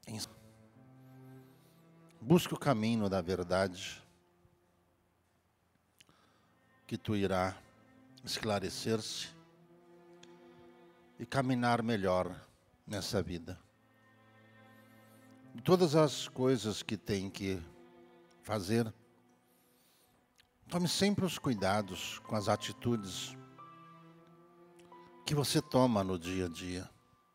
Busque o caminho da verdade, que tu irá esclarecer-se e caminhar melhor nessa vida. De todas as coisas que tem que fazer, tome sempre os cuidados com as atitudes que você toma no dia a dia.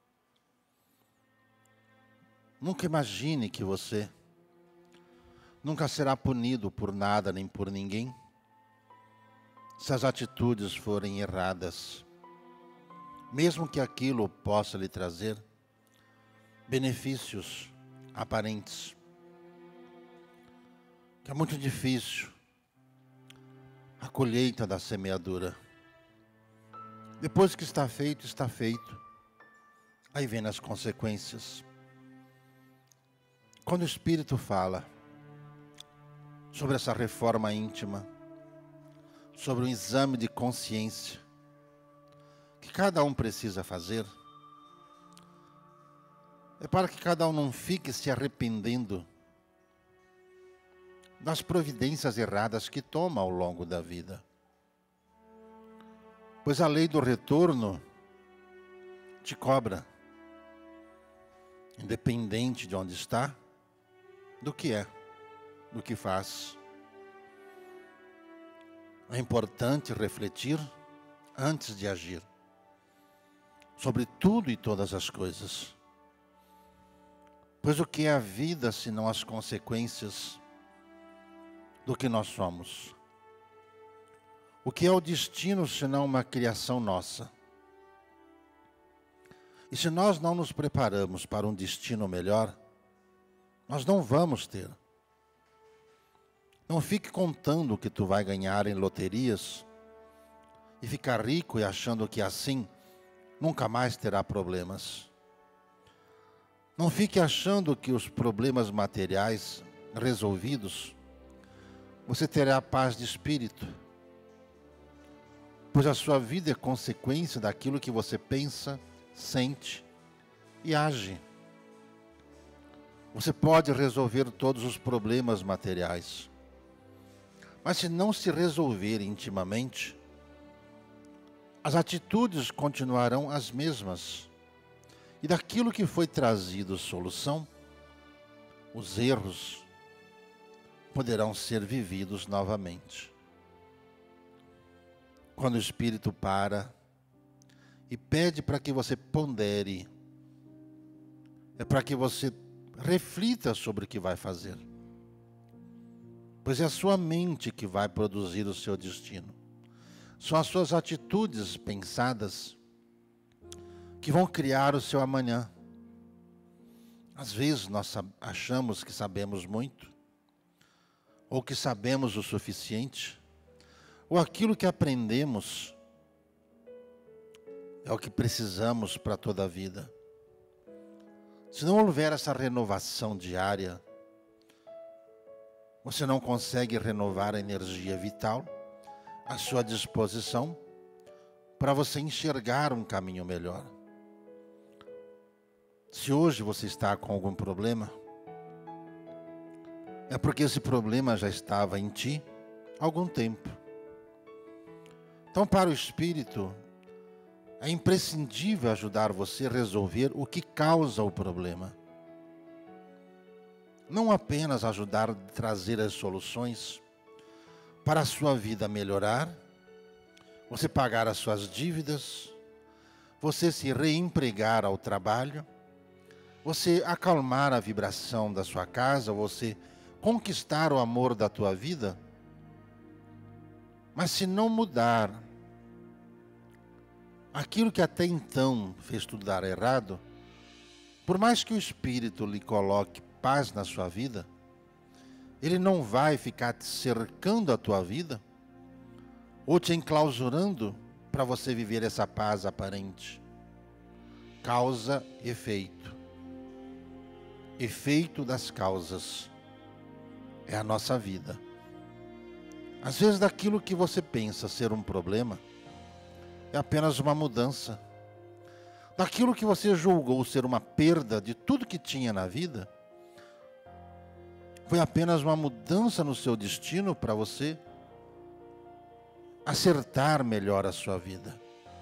Nunca imagine que você nunca será punido por nada nem por ninguém, se as atitudes forem erradas, mesmo que aquilo possa lhe trazer benefícios aparentes. Que é muito difícil a colheita da semeadura. Depois que está feito, está feito. Aí vem as consequências. Quando o Espírito fala sobre essa reforma íntima, sobre um exame de consciência que cada um precisa fazer, é para que cada um não fique se arrependendo das providências erradas que toma ao longo da vida. Pois a lei do retorno te cobra, independente de onde está, do que é, do que faz. É importante refletir antes de agir sobre tudo e todas as coisas. Pois o que é a vida senão as consequências do que nós somos? O que é o destino senão uma criação nossa? E se nós não nos preparamos para um destino melhor, nós não vamos ter. Não fique contando que tu vai ganhar em loterias e ficar rico e achando que assim nunca mais terá problemas. Não fique achando que os problemas materiais resolvidos, você terá paz de espírito. Pois a sua vida é consequência daquilo que você pensa, sente e age. Você pode resolver todos os problemas materiais, mas se não se resolver intimamente, as atitudes continuarão as mesmas. E daquilo que foi trazido solução, os erros poderão ser vividos novamente. Quando o Espírito para e pede para que você pondere, é para que você reflita sobre o que vai fazer. Pois é a sua mente que vai produzir o seu destino. São as suas atitudes pensadas que vão criar o seu amanhã. Às vezes nós achamos que sabemos muito, ou que sabemos o suficiente, ou aquilo que aprendemos é o que precisamos para toda a vida. Se não houver essa renovação diária, você não consegue renovar a energia vital, a sua disposição, para você enxergar um caminho melhor. Se hoje você está com algum problema, é porque esse problema já estava em ti há algum tempo. Então, para o Espírito, é imprescindível ajudar você a resolver o que causa o problema. Não apenas ajudar a trazer as soluções para a sua vida melhorar, você pagar as suas dívidas, você se reempregar ao trabalho, você acalmar a vibração da sua casa, você conquistar o amor da tua vida. Mas se não mudar aquilo que até então fez tudo dar errado, por mais que o Espírito lhe coloque paz na sua vida, ele não vai ficar te cercando a tua vida ou te enclausurando para você viver essa paz aparente. Causa, efeito. Efeito das causas é a nossa vida. Às vezes daquilo que você pensa ser um problema é apenas uma mudança. daquilo que você julgou ser uma perda de tudo que tinha na vida, foi apenas uma mudança no seu destino para você acertar melhor a sua vida.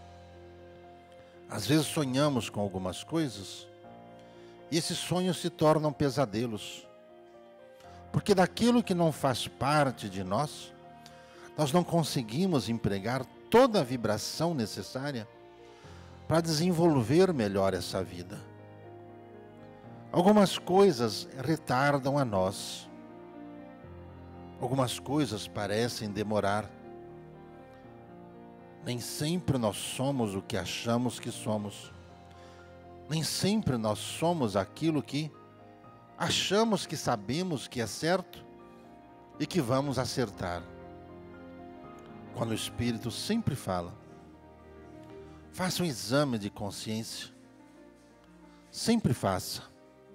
Às vezes sonhamos com algumas coisas e esses sonhos se tornam pesadelos, porque daquilo que não faz parte de nós, nós não conseguimos empregar toda a vibração necessária para desenvolver melhor essa vida. Algumas coisas retardam a nós. Algumas coisas parecem demorar. Nem sempre nós somos o que achamos que somos. Nem sempre nós somos aquilo que achamos que sabemos que é certo e que vamos acertar. Quando o Espírito sempre fala, faça um exame de consciência. Sempre faça.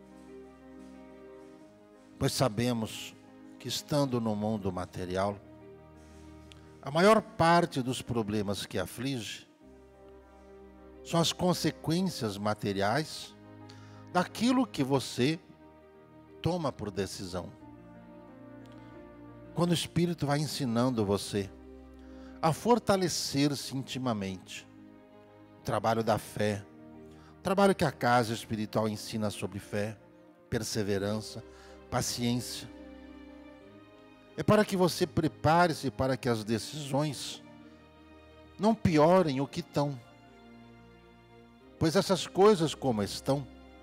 Pois sabemos que estando no mundo material, a maior parte dos problemas que aflige são as consequências materiais daquilo que você toma por decisão. Quando o Espírito vai ensinando você a fortalecer-se intimamente, o trabalho da fé, o trabalho que a casa espiritual ensina sobre fé, perseverança, paciência, é para que você prepare-se para que as decisões não piorem o que estão. Pois essas coisas como estão,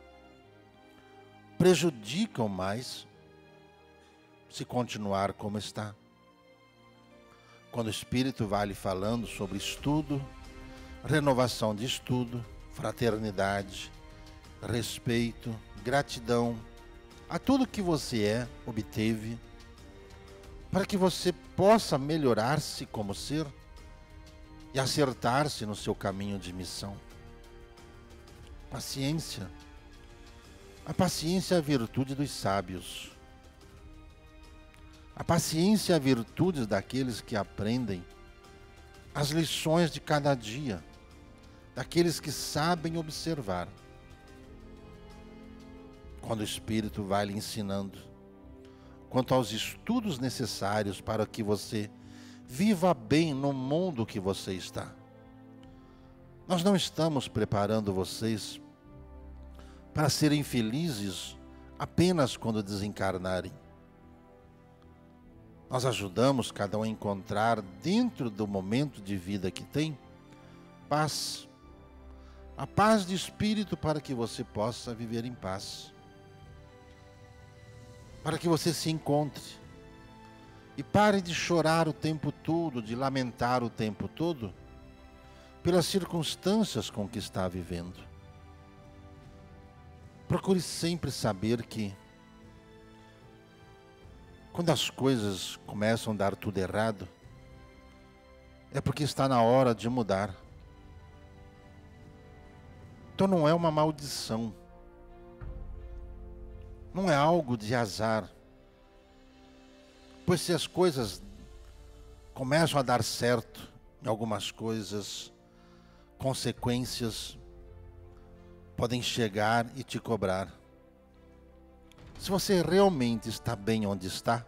prejudicam mais se continuar como está. Quando o Espírito vai lhe falando sobre estudo, renovação de estudo, fraternidade, respeito, gratidão, a tudo que você obteve, para que você possa melhorar-se como ser e acertar-se no seu caminho de missão. Paciência. A paciência é a virtude dos sábios. A paciência é a virtude daqueles que aprendem as lições de cada dia, daqueles que sabem observar. Quando o Espírito vai lhe ensinando quanto aos estudos necessários para que você viva bem no mundo que você está. Nós não estamos preparando vocês para serem felizes apenas quando desencarnarem. Nós ajudamos cada um a encontrar, dentro do momento de vida que tem, paz. A paz de espírito para que você possa viver em paz. Para que você se encontre. E pare de chorar o tempo todo, de lamentar o tempo todo, pelas circunstâncias com que está vivendo. Procure sempre saber que, quando as coisas começam a dar tudo errado, é porque está na hora de mudar. Então não é uma maldição. Não é algo de azar. Pois se as coisas começam a dar certo em algumas coisas, consequências podem chegar e te cobrar. Se você realmente está bem onde está,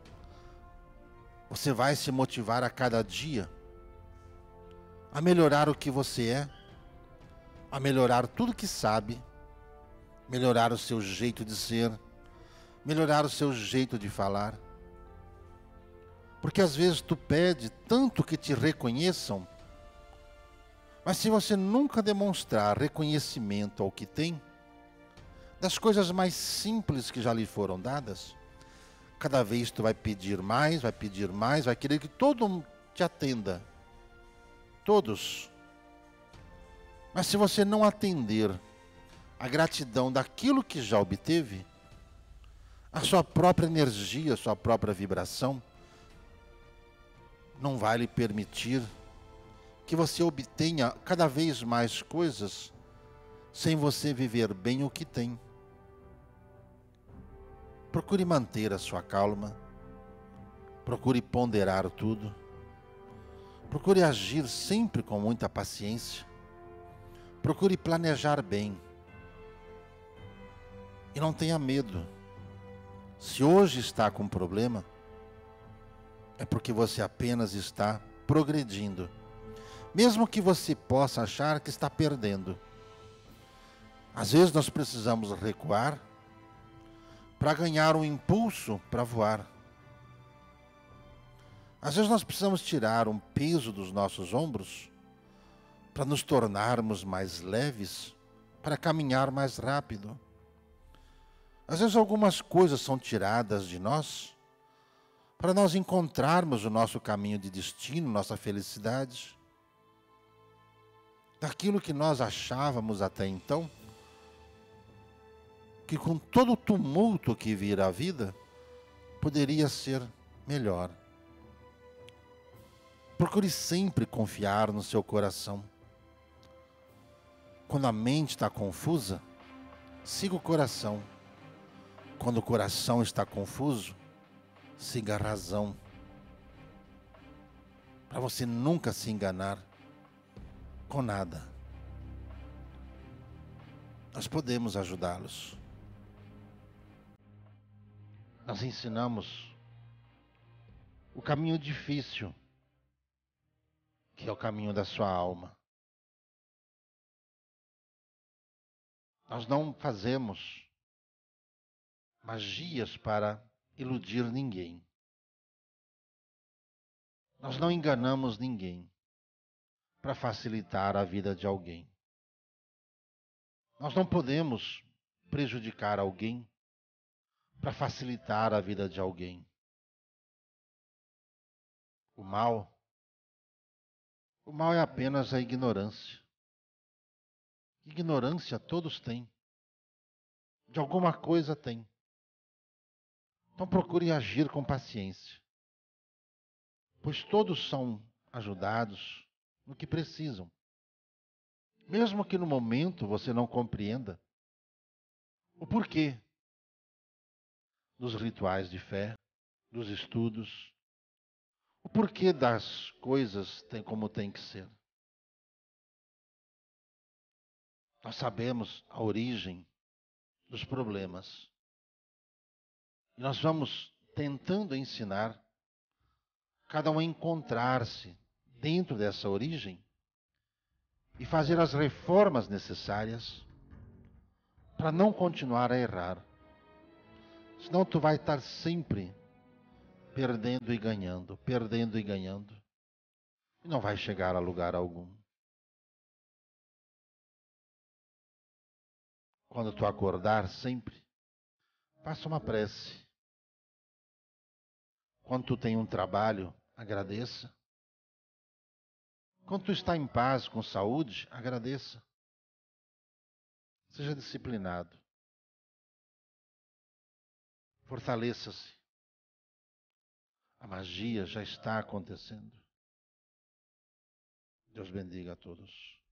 você vai se motivar a cada dia a melhorar o que você é, a melhorar tudo que sabe, melhorar o seu jeito de ser, melhorar o seu jeito de falar. Porque às vezes tu pede tanto que te reconheçam, mas se você nunca demonstrar reconhecimento ao que tem, das coisas mais simples que já lhe foram dadas, cada vez tu vai pedir mais, vai querer que todo mundo te atenda. Todos. Mas se você não atender a gratidão daquilo que já obteve, a sua própria energia, a sua própria vibração, não vai lhe permitir que você obtenha cada vez mais coisas sem você viver bem o que tem. Procure manter a sua calma, procure ponderar tudo, procure agir sempre com muita paciência, Procure planejar bem. E não tenha medo. Se hoje está com problema, é porque você apenas está progredindo. Mesmo que você possa achar que está perdendo. Às vezes nós precisamos recuar para ganhar um impulso para voar. Às vezes nós precisamos tirar um peso dos nossos ombros para nos tornarmos mais leves, para caminhar mais rápido. Às vezes algumas coisas são tiradas de nós para nós encontrarmos o nosso caminho de destino, nossa felicidade. Daquilo que nós achávamos até então, que com todo o tumulto que vira a vida, poderia ser melhor. Procure sempre confiar no seu coração. Quando a mente está confusa, siga o coração. Quando o coração está confuso, siga a razão. Para você nunca se enganar com nada. Nós podemos ajudá-los. Nós ensinamos o caminho difícil, que é o caminho da sua alma. Nós não fazemos magias para iludir ninguém. Nós não enganamos ninguém para facilitar a vida de alguém. Nós não podemos prejudicar alguém para facilitar a vida de alguém. O mal é apenas a ignorância. Ignorância todos têm. De alguma coisa tem. Então procure agir com paciência. Pois todos são ajudados no que precisam. Mesmo que no momento você não compreenda o porquê dos rituais de fé, dos estudos, o porquê das coisas como tem que ser. Nós sabemos a origem dos problemas. E nós vamos tentando ensinar cada um a encontrar-se dentro dessa origem e fazer as reformas necessárias para não continuar a errar. Senão tu vai estar sempre perdendo e ganhando, perdendo e ganhando. E não vai chegar a lugar algum. Quando tu acordar sempre, faça uma prece. Quando tu tem um trabalho, agradeça. Quando tu está em paz, com saúde, agradeça. Seja disciplinado. Fortaleça-se. A magia já está acontecendo. Deus bendiga a todos.